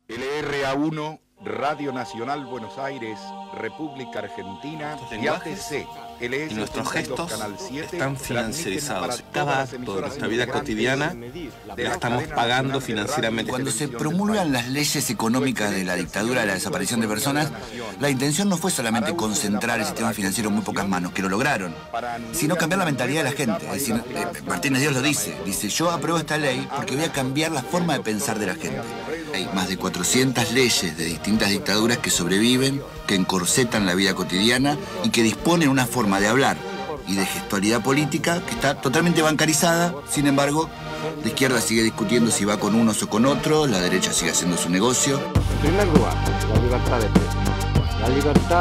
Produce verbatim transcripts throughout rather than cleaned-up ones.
L R A uno, Radio Nacional Buenos Aires, República Argentina, y A T C, L S y nuestros gestos Canal siete, están financiarizados. Cada acto de nuestra vida cotidiana la estamos pagando financieramente. Cuando se promulgan las leyes económicas de la dictadura de la desaparición de personas, la intención no fue solamente concentrar el sistema financiero en muy pocas manos, que lo lograron, sino cambiar la mentalidad de la gente. Es decir, Martínez Dios lo dice, dice, yo apruebo esta ley porque voy a cambiar la forma de pensar de la gente. Hay más de cuatrocientas leyes de distintas dictaduras que sobreviven, que encorsetan la vida cotidiana y que disponen una forma de hablar y de gestualidad política que está totalmente bancarizada. Sin embargo, la izquierda sigue discutiendo si va con unos o con otros, la derecha sigue haciendo su negocio. En primer lugar, la libertad de precio, la libertad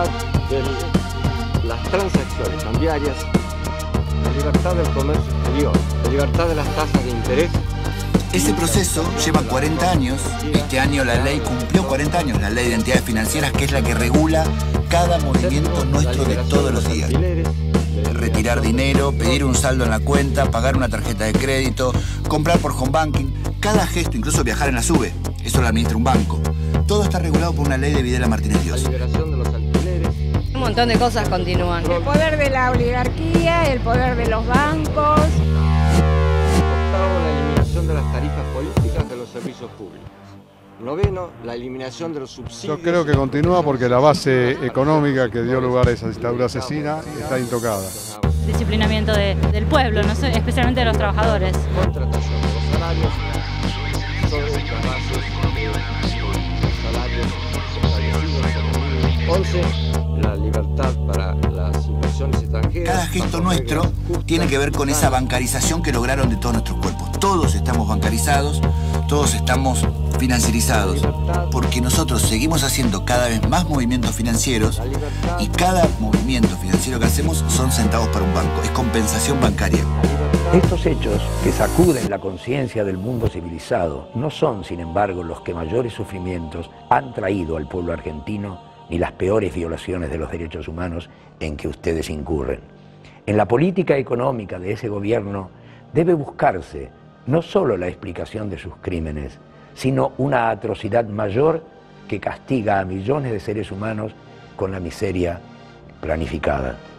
de las transacciones cambiarias, la libertad del comercio exterior, la libertad de las tasas de interés. Ese proceso lleva cuarenta años. Este año la ley cumplió cuarenta años, la ley de entidades financieras, que es la que regula cada movimiento nuestro de todos los días. Retirar dinero, pedir un saldo en la cuenta, pagar una tarjeta de crédito, comprar por home banking, cada gesto, incluso viajar en la SUBE, eso lo administra un banco. Todo está regulado por una ley de Videla Martínez Dios. La liberación de los alquileres. Un montón de cosas continúan. El poder de la oligarquía, el poder de los bancos. Octavo, la eliminación de las tarifas políticas de los servicios públicos. Noveno, la eliminación de los subsidios. Yo creo que continúa porque la base económica que dio lugar a esa dictadura asesina está intocada. Disciplinamiento de, del pueblo, no sé, especialmente de los trabajadores. Contratación de los salarios sobre las bases de salarios establecidos. Once, la libertad para las inversiones extranjeras. Cada gesto nuestro tiene que ver con esa bancarización que lograron de todos nuestros cuerpos. Todos estamos bancarizados, todos estamos financiarizados, porque nosotros seguimos haciendo cada vez más movimientos financieros y cada movimiento financiero que hacemos son centavos para un banco, es compensación bancaria. Estos hechos que sacuden la conciencia del mundo civilizado no son, sin embargo, los que mayores sufrimientos han traído al pueblo argentino ni las peores violaciones de los derechos humanos en que ustedes incurren. En la política económica de ese gobierno debe buscarse no solo la explicación de sus crímenes, sino una atrocidad mayor que castiga a millones de seres humanos con la miseria planificada.